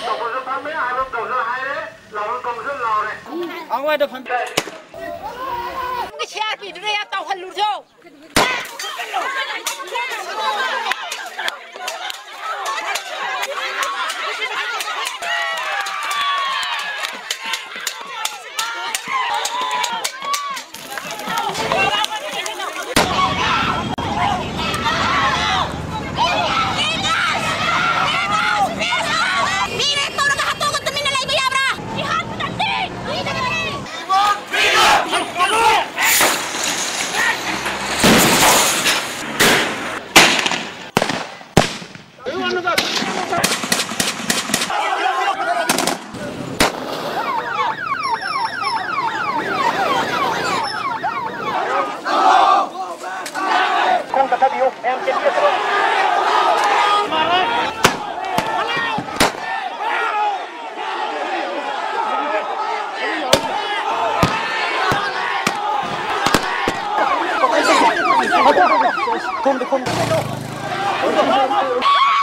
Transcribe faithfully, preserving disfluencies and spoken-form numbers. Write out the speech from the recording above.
tổng cộng rất thắng mấy ai luôn tổng rất hay đấy, lào luôn cộng rất lào này. Ở ngoài được phần. cái xe bị đè tàu hành lụt vô. Không cần thay em trên kia thôi. Không được không.